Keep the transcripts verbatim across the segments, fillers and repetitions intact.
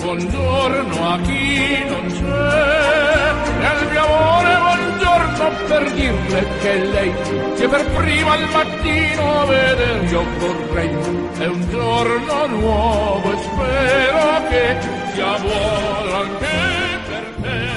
Buongiorno a chi non c'è, nel mio amore buongiorno per dirle che lei, che per prima al mattino veder io vorrei, è un giorno nuovo e spero che sia buono anche per te.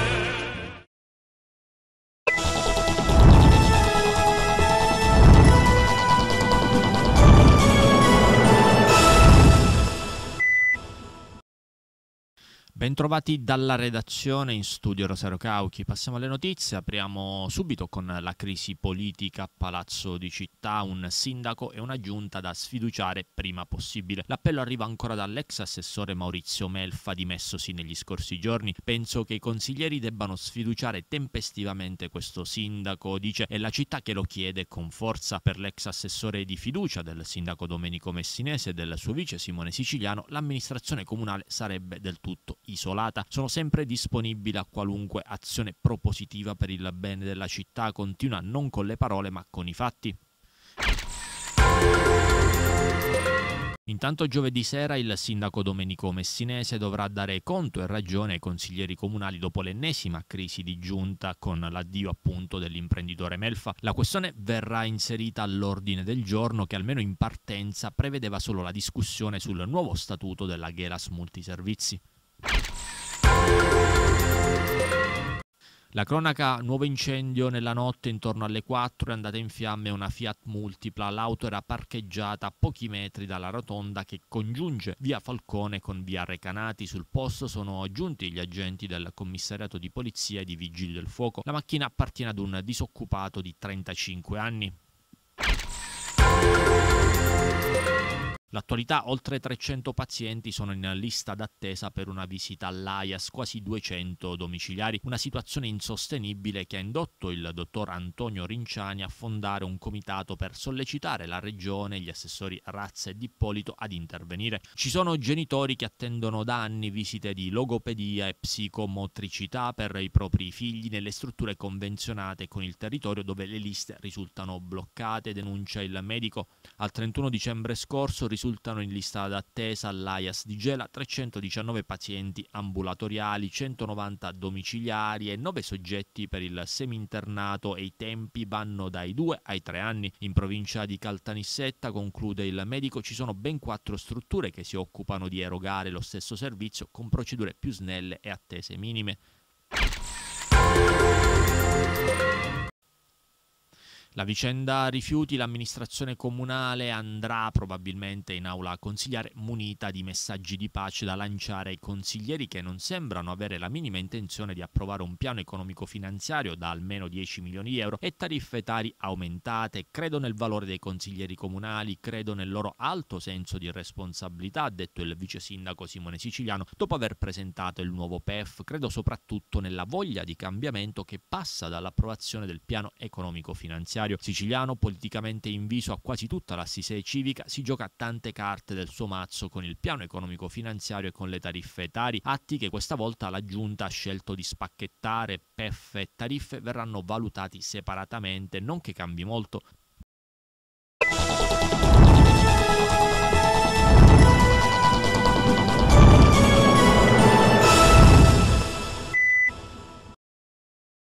Bentrovati dalla redazione, in studio Rosario Cauchi. Passiamo alle notizie, apriamo subito con la crisi politica a Palazzo di Città, un sindaco e una giunta da sfiduciare prima possibile. L'appello arriva ancora dall'ex assessore Maurizio Melfa, dimessosi negli scorsi giorni. Penso che i consiglieri debbano sfiduciare tempestivamente questo sindaco, dice, è la città che lo chiede con forza. Per l'ex assessore di fiducia del sindaco Domenico Messinese e del suo vice Simone Siciliano, l'amministrazione comunale sarebbe del tutto isolata. Sono sempre disponibile a qualunque azione propositiva per il bene della città, continua non con le parole ma con i fatti. Intanto giovedì sera il sindaco Domenico Messinese dovrà dare conto e ragione ai consiglieri comunali dopo l'ennesima crisi di giunta con l'addio appunto dell'imprenditore Melfa. La questione verrà inserita all'ordine del giorno che almeno in partenza prevedeva solo la discussione sul nuovo statuto della Ghelas Multiservizi. La cronaca: nuovo incendio nella notte intorno alle quattro, è andata in fiamme una Fiat Multipla. L'auto era parcheggiata a pochi metri dalla rotonda che congiunge via Falcone con via Recanati. Sul posto sono giunti gli agenti del commissariato di polizia e di vigili del fuoco. La macchina appartiene ad un disoccupato di trentacinque anni. L'attualità: oltre trecento pazienti sono in lista d'attesa per una visita all'A I A S, quasi duecento domiciliari, una situazione insostenibile che ha indotto il dottor Antonio Rinciani a fondare un comitato per sollecitare la regione e gli assessori Razza e D'Ippolito ad intervenire. Ci sono genitori che attendono da anni visite di logopedia e psicomotricità per i propri figli nelle strutture convenzionate con il territorio dove le liste risultano bloccate, denuncia il medico. Al trentuno dicembre scorso risultano in lista d'attesa all'A I A S di Gela trecentodiciannove pazienti ambulatoriali, centonovanta domiciliari e nove soggetti per il seminternato, e i tempi vanno dai due ai tre anni. In provincia di Caltanissetta, conclude il medico, ci sono ben quattro strutture che si occupano di erogare lo stesso servizio con procedure più snelle e attese minime. La vicenda rifiuti: l'amministrazione comunale andrà probabilmente in aula a consigliare munita di messaggi di pace da lanciare ai consiglieri che non sembrano avere la minima intenzione di approvare un piano economico-finanziario da almeno dieci milioni di euro e tariffe tari aumentate. Credo nel valore dei consiglieri comunali, credo nel loro alto senso di responsabilità, ha detto il vice sindaco Simone Siciliano dopo aver presentato il nuovo P E F. Credo soprattutto nella voglia di cambiamento che passa dall'approvazione del piano economico-finanziario. Siciliano, politicamente inviso a quasi tutta l'assise civica, si gioca tante carte del suo mazzo con il piano economico-finanziario e con le tariffe tari, atti che questa volta la Giunta ha scelto di spacchettare. P E F e tariffe verranno valutati separatamente, non che cambi molto.